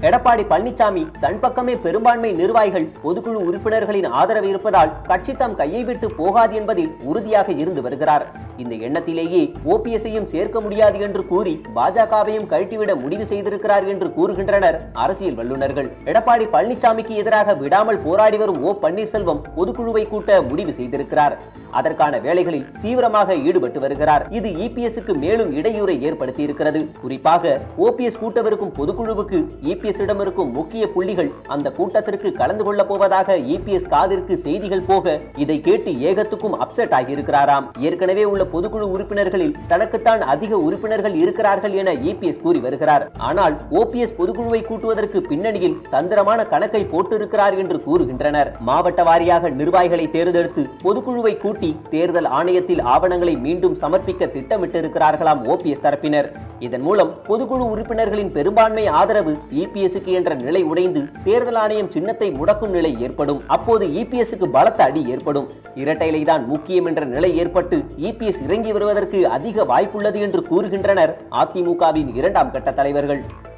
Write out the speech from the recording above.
எடப்பாடி பழனிசாமி தன் பக்கமே பெரும்பான்மை நிர்வாகிகள் பொதுக்குழு உறுப்பினர்களின் ஆதரவு இருப்பதால் கட்சி தம் கையை விட்டு போகாது என்பதில் உறுதியாக இருந்து வருகிறார். இந்த எண்ணத்திலேயே ஓபிஎஸ்ஐயும் சேர்க்க முடியாது என்று கூறி பாஜகவையும் கழட்டிவிட முடிவு செய்திருக்கிறார் என்று கூறுகின்றனர் அரசியல் வல்லுநர்கள். எடப்பாடி பழனிசாமிக்கு எதிராக விடாமல் போராடி வரும் ஓ பன்னீர்செல்வம் பொதுக்குழுவை கூட்ட முடிவு செய்திருக்கிறார். அதற்கான வேலைகளில் தீவிரமாக ஈடுபட்டு வருகிறார். இது இபிஎஸ்க்கு மேலும் இடையூறை ஏற்படுத்தி இருக்கிறது. குறிப்பாக ஓபிஎஸ் கூட்டவிருக்கும் பொதுக்குழுவுக்கு இபிஎஸ் இடம் இருக்கும் முக்கிய புள்ளிகள் அந்த கூட்டத்திற்கு கலந்து கொள்ள போவதாக இபிஎஸ் காதிற்கு செய்திகள் போக இதை கேட்டு ஏகத்துக்கும் அப்செட் ஆகியிருக்கிறாராம். ஏற்கனவே உள்ள பொதுக்குழு உறுப்பினர்களில் தனக்குத்தான் அதிக உறுப்பினர்கள் இருக்கிறார்கள் என இபிஎஸ் கூறி வருகிறார். ஆனால் ஓபிஎஸ் பொதுக்குழுவை கூட்டுவதற்கு பின்னணியில் தந்திரமான கணக்கை போட்டிருக்கிறார் என்று கூறுகின்றனர். மாவட்ட வாரியாக நிர்வாகிகளை தேர்ந்தெடுத்து பொதுக்குழுவை கூட்டி தேர்தல் ஆணையத்தில் ஆவணங்களை மீண்டும் சமர்ப்பிக்க திட்டமிட்டிருக்கிறார்களாம் ஓபிஎஸ் தரப்பினர். இதன் மூலம் பொதுக்குழு உறுப்பினர்களின் பெரும்பான்மை ஆதரவு இபிஎஸ்க்கு என்ற நிலை உடைந்து தேர்தல் ஆணையம் சின்னத்தை முடக்கும் நிலை ஏற்படும். அப்போது இபிஎஸ்க்கு பலத்த அடி ஏற்படும். இரட்டை இலைதான் முக்கியம் என்ற நிலை ஏற்பட்டு இபிஎஸ் இறங்கி வருவதற்கு அதிக வாய்ப்புள்ளது என்று கூறுகின்றனர் அதிமுகவின் இரண்டாம் கட்ட தலைவர்கள்.